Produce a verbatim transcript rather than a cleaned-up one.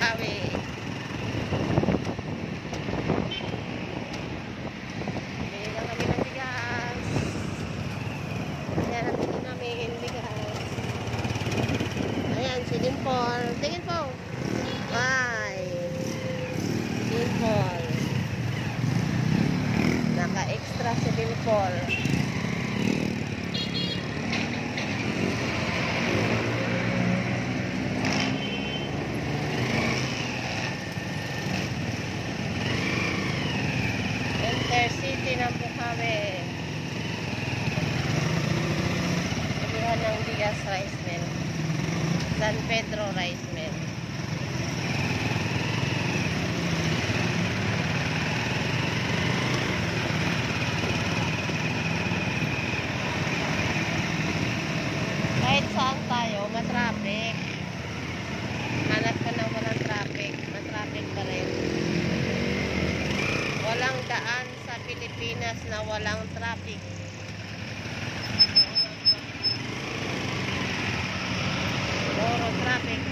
Bukawi. Bili lang kami ng bigas. Ayan, nabili namin bigas. Ayan, si Dimple. Tingin po. Ay. Dimple. Naka-extra si Dimple. Intercity ng Bukawi. Bilihan ng bigas rice mill. San Pedro rice mill. Kahit saan tayo, matraffic. Hanap ka ng walang traffic. Matraffic pa rin. Walang daan sa Pilipinas na walang traffic. Puro traffic.